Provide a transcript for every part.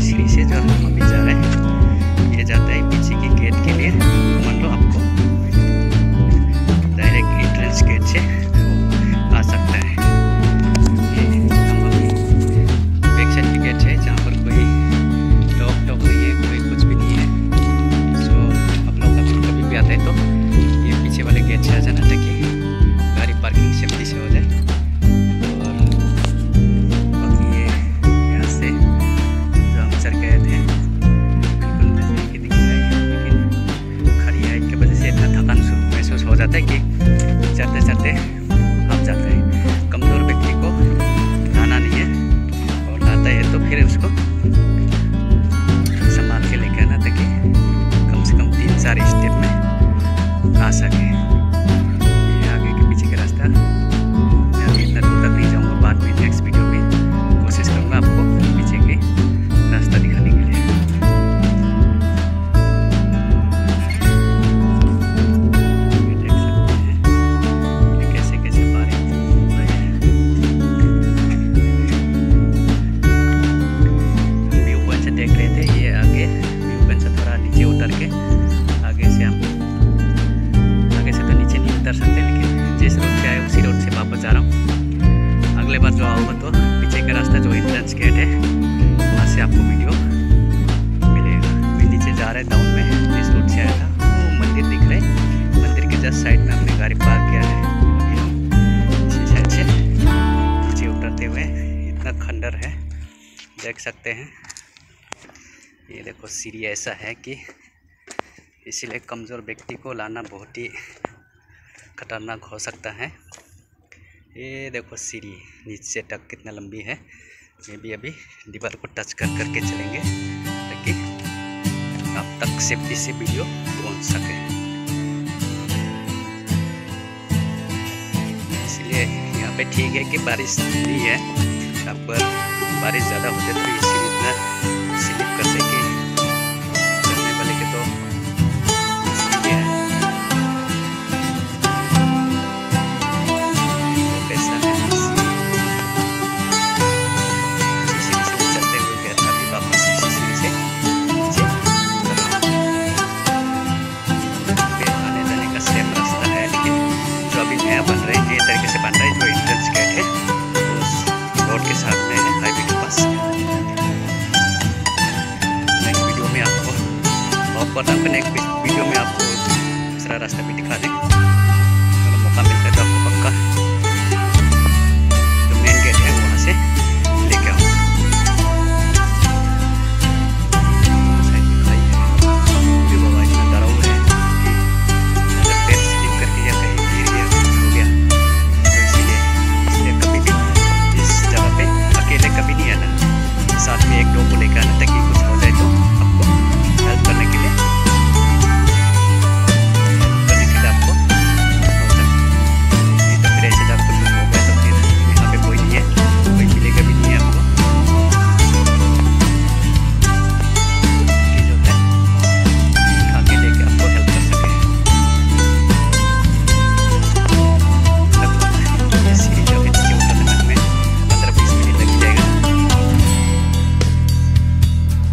सीढ़ी से जो हम अभी जा रहे हैं, ये जाता है पीछे की गेट के लिए। मान लो आपको डायरेक्ट एंट्रेंस गेट से आ सकता है। ये हम अभी बैक साइड की गेट है, जहाँ पर कोई टॉक नहीं है, कोई कुछ भी नहीं है। सो आप लोग कभी भी आते हैं तो ये पीछे वाले गेट से आ जाना, ताकि गाड़ी पार्किंग सेफ्टी से हो जाए। और बाकी ये यहाँ से जो हम चढ़ गए थे बिल्कुल नज़दीक दिख रहा है, लेकिन खड़ी हाइट की वजह से इतना थकान महसूस हो जाता है कि चढ़ते चढ़ते आप जाते हैं। कमज़ोर व्यक्ति को लाना नहीं है, और लाता है तो फिर उसको संभाल के लेके आना, ताकि कम से कम 3-4 स्टेप में आ सके। ये आगे के पीछे का रास्ता, मैं अभी इतना दूर तक नहीं जाऊँगा, बाद में नेक्स्ट वीडियो में कोशिश करूँगा आपको पीछे के रास्ता दिखाने के लिए। ये देख सकते हैं ये कैसे कैसे बारिश हो रही है। व्यू पॉइंट से देख रहे थे, ये आगे व्यू पॉइंट से थोड़ा नीचे उतर के आगे से हम तो नीचे नहीं उतर सकते, लेकिन जिस रोड से आए उसी रोड से वापस जा रहा हूँ। अगले बार जो आऊँगा तो पीछे का रास्ता जो एंट्रेंस गेट है वहाँ से आपको वीडियो मिलेगा। मैं नीचे जा रहा है टाउन में, जिस रोड से आया था वो मंदिर दिख रहा है। मंदिर के जस्ट साइड में हमने गाड़ी पार्क किया है। अभी हम इसी साइड से नीचे उतरते हुए, इतना खंडर है देख सकते हैं। ये देखो सीढ़ी ऐसा है कि इसीलिए कमज़ोर व्यक्ति को लाना बहुत ही खतरनाक हो सकता है। ये देखो सीढ़ी नीचे तक कितना लंबी है। ये भी अभी दीवार को टच कर करके चलेंगे, ताकि आप तक सेफ्टी से वीडियो पहुंच सके। इसलिए यहाँ पे ठीक है कि बारिश नहीं है। अब बारिश ज़्यादा होते तो ये सीढ़ी इतना स्लिप करते कि चलने वाले के तो बन रहे हैं, नए तरीके से बन रहे हैं। जो एंट्रेंस गेट है उस रोड के साथ में है, हाईवे के पास। नेक्स्ट वीडियो में आपको नेक्स्ट वीडियो में आपको दूसरा रास्ता भी दिखा दें। अगर मौका मिलता है तो आपको पक्का जो मेन गेट है वहाँ से लेके आऊँगा। साथ में एक दो को लेकर आना, ताकि कुछ हो जाए तो आपको हेल्प करने के लिए आपको हो सकता है। नहीं तो फिर ऐसे जब कुछ हो गया तो फिर यहाँ पे कोई नहीं है, कोई मिलेगा भी नहीं है आपको कि जो है आगे लेके आपको हेल्प कर सके। लगभग ये सीढ़ी जो है नीचे उतरने में 15-20 मिनट लग जाएगा।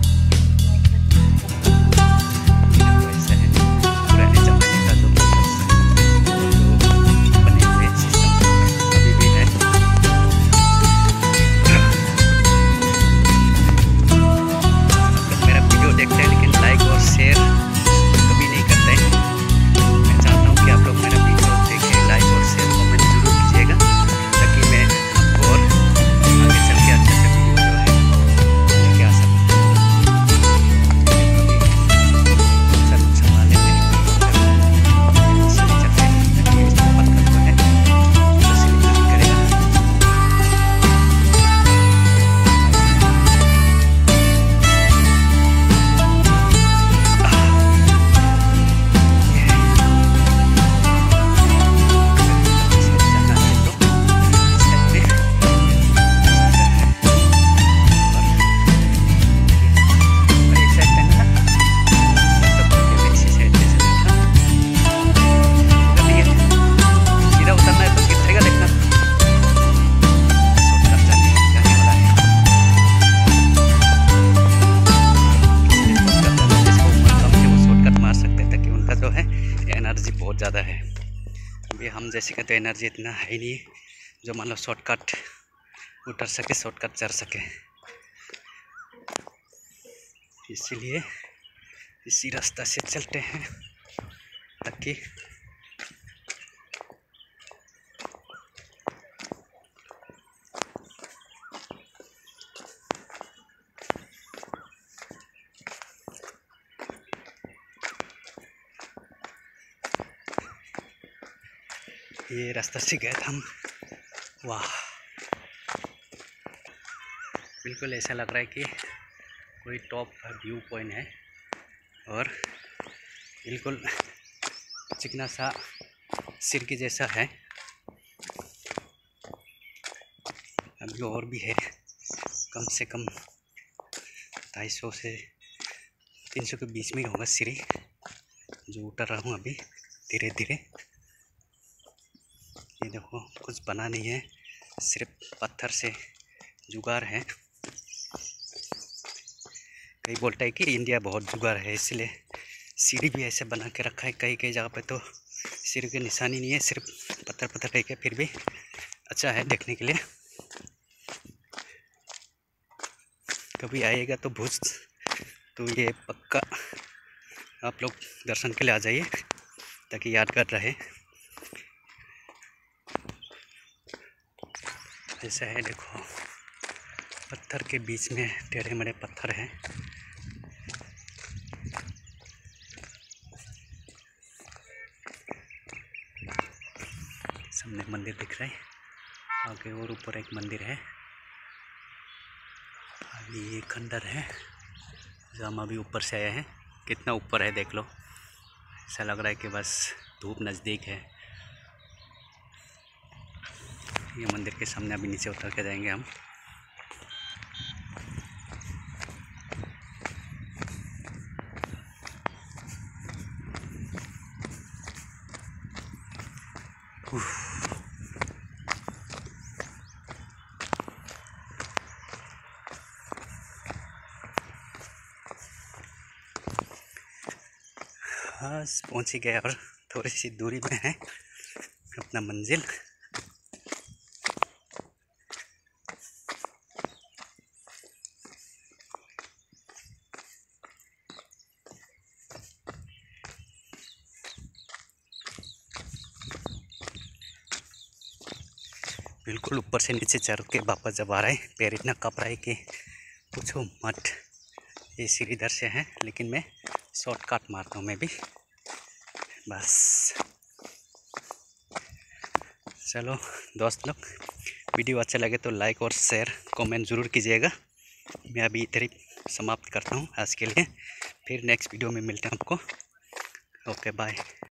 हम जैसे का तो एनर्जी इतना है नहीं जो मान लो शॉर्टकट उतर सके, शॉर्टकट चढ़ सके। इसीलिए इसी रास्ता से चलते हैं ताकि ये रास्ता से गए थे हम। वाह, बिल्कुल ऐसा लग रहा है कि कोई टॉप व्यू पॉइंट है और बिल्कुल चिकना सा सिर के जैसा है। अभी और भी है, कम से कम 250 से 300 के बीच में होगा सीढ़ी जो उतर रहा हूँ अभी धीरे धीरे। ये देखो कुछ बना नहीं है, सिर्फ पत्थर से जुगाड़ है। कई बोलता है कि इंडिया बहुत जुगाड़ है, इसलिए सीढ़ी भी ऐसे बना के रखा है। कई कई जगह पे तो सीढ़ी की निशानी नहीं है, सिर्फ पत्थर पत्थर रह के, फिर भी अच्छा है देखने के लिए। कभी आइएगा तो भुज तो ये पक्का आप लोग दर्शन के लिए आ जाइए ताकि यादगार रहे। ऐसा है, देखो पत्थर के बीच में टेढ़े मेढ़े पत्थर हैं। सामने मंदिर दिख रहा है, आगे और ऊपर एक मंदिर है। अभी ये खंडर है जो हम अभी ऊपर से आए हैं। कितना ऊपर है देख लो, ऐसा लग रहा है कि बस धूप नज़दीक है। ये मंदिर के सामने अभी नीचे उतर के जाएंगे हम। बस पहुँच ही गए और थोड़ी सी दूरी में है अपना मंजिल। बिल्कुल ऊपर से नीचे चढ़ के वापस जब आ रहा है, पैर इतना कप रहा है कि पूछो मत। ये सीढ़ी इधर से है, लेकिन मैं शॉर्टकट मारता हूँ मैं भी बस। चलो दोस्त लोग, वीडियो अच्छा लगे तो लाइक और शेयर कमेंट ज़रूर कीजिएगा। मैं अभी इधर ही समाप्त करता हूँ आज के लिए, फिर नेक्स्ट वीडियो में मिलते हैं आपको। Okay bye.